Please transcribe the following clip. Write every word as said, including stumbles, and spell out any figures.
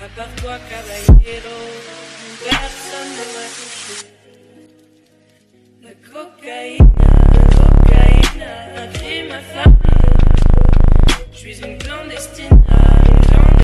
À part toi, caballero, personne ne m'a touché. La cocaïne.